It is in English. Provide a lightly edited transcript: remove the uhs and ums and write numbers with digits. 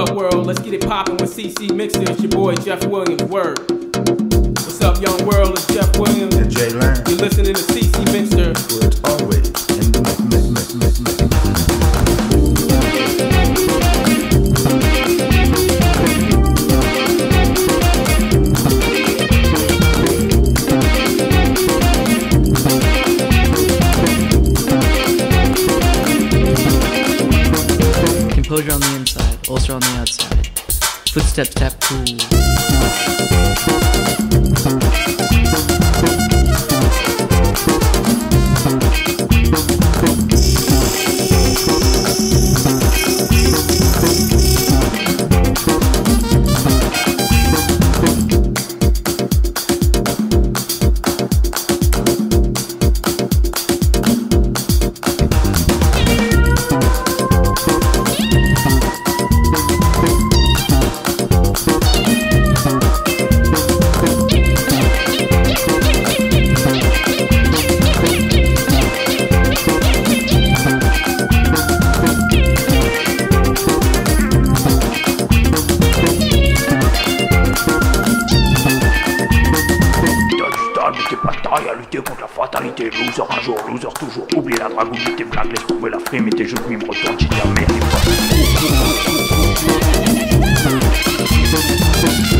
up, world? Let's get it poppin' with CC Mixer. It's your boy Jeff Williams. Word. What's up, young world? It's Jeff Williams. And Jay Lang. You're listening to CC Mixer. Where it's always in the Composure on the inside, ulcer on the outside. Footsteps tap cool. Contre la fatalité, loser un jour, loser toujours. Oubliez la drague, oubliez tes blagues, laisse tomber la frime et tes jeux de mime, retourne chez ta mère.